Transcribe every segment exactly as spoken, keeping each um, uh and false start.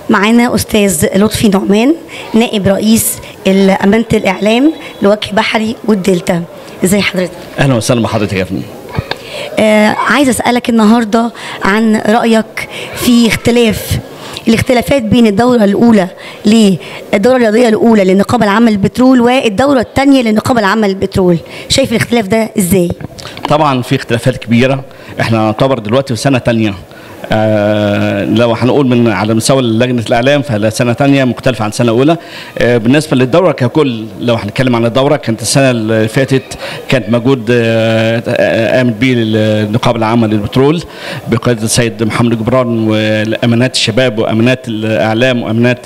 معانا أستاذ لطفي نعمان نائب رئيس أمانة الإعلام لوجه بحري والدلتا. ازي حضرتك؟ اهلا وسهلا بحضرتك يا فندم. آه عايز أسألك النهارده عن رأيك في اختلاف الاختلافات بين الدورة الأولى للدورة الرياضية الأولى للنقابة العامة للبترول والدورة الثانية للنقابة العامة للبترول، شايف الاختلاف ده ازاي؟ طبعا في اختلافات كبيرة، احنا نعتبر دلوقتي في سنة تانية. آه لو هنقول من على مستوى لجنه الاعلام فهي سنه ثانيه مختلفه عن سنه اولى. آه بالنسبه للدوره ككل، لو هنتكلم عن الدوره، كانت السنه اللي فاتت كانت موجود آه قامت به النقابه العامه للبترول بقياده السيد محمد جبران، والامانات الشباب وامانات الاعلام وامانات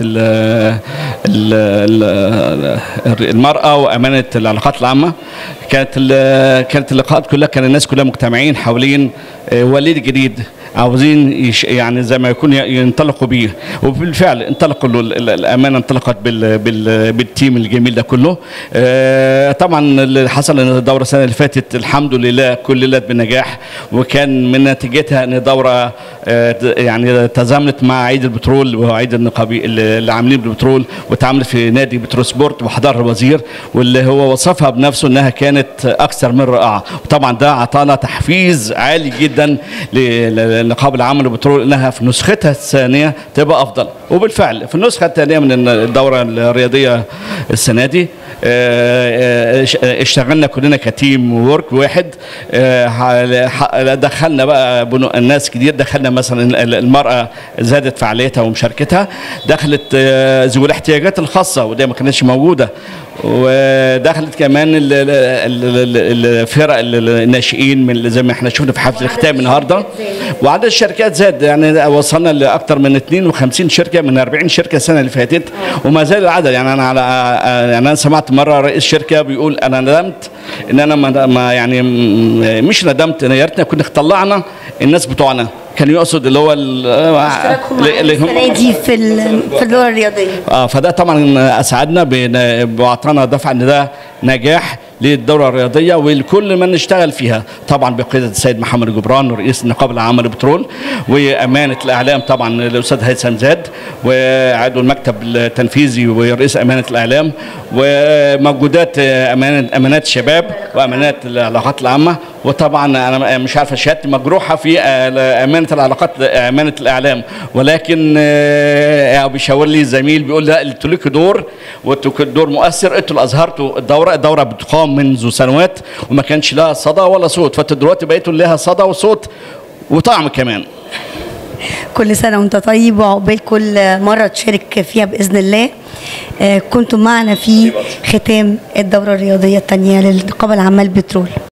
المراه وامانه العلاقات العامه. كانت كانت اللقاءات كلها كان الناس كلها مجتمعين حوالين آه وليد جديد عاوزين يعني زي ما يكون ينطلقوا بيه، وبالفعل انطلقوا. الامانه انطلقت بال بال بالتيم الجميل ده كله. آه طبعا اللي حصل ان الدوره السنه اللي فاتت الحمد لله كللت بنجاح، وكان من نتيجتها ان الدوره آه يعني تزامنت مع عيد البترول وهو عيد النقابي اللي عاملين بالبترول، واتعملت في نادي بترول سبورت وحضرها الوزير، واللي هو وصفها بنفسه انها كانت اكثر من رائعه. وطبعا ده اعطانا تحفيز عالي جدا ل النقابه العامه للبترول انها في نسختها الثانيه تبقى افضل. وبالفعل في النسخه الثانيه من الدوره الرياضيه السنه دي اشتغلنا كلنا كتيم وورك واحد. دخلنا بقى الناس كتير، دخلنا مثلا المراه زادت فعاليتها ومشاركتها، دخلت ذوي الاحتياجات الخاصه وده ما كانتش موجوده، ودخلت كمان الفرق الناشئين من زي ما احنا شفنا في حفل الختام النهارده. وعدد الشركات زاد، يعني وصلنا لاكثر من اثنين وخمسين شركه من أربعين شركه السنه اللي فاتت، وما زال العدد. يعني انا على يعني انا سمعت مره رئيس شركه بيقول انا ندمت ان انا ما يعني مش ندمت، يا ريتنا كنا طلعنا الناس بتوعنا. كان يقصد اللي هو اللي هم دي في في الدوره الرياضيه. اه فده طبعا اسعدنا واعطانا دفعه ان ده نجاح للدوره الرياضيه ولكل من اشتغل فيها، طبعا بقياده السيد محمد جبران رئيس النقابه العامه للبترول، وامانه الاعلام طبعا الاستاذ هيثم زاد، وعضو المكتب التنفيذي ورئيس امانه الاعلام، وموجودات امانه امانات الشباب وامانات العلاقات العامه. وطبعا انا مش عارفه شهادتي مجروحه في امانه العلاقات امانه الاعلام، ولكن بيشاور لي زميل بيقول لا انتوا لكم دور وانتوا دور مؤثر، انتوا اللي اظهرتوا الدوره. الدوره بتقام منذ سنوات وما كانش لها صدى ولا صوت، فانتوا دلوقتي بقيتوا لها صدى وصوت وطعم كمان. كل سنه وانت طيب، وعقبال كل مره تشارك فيها باذن الله. كنتم معنا في ختام الدوره الرياضيه الثانيه للنقابه العامه للبترول.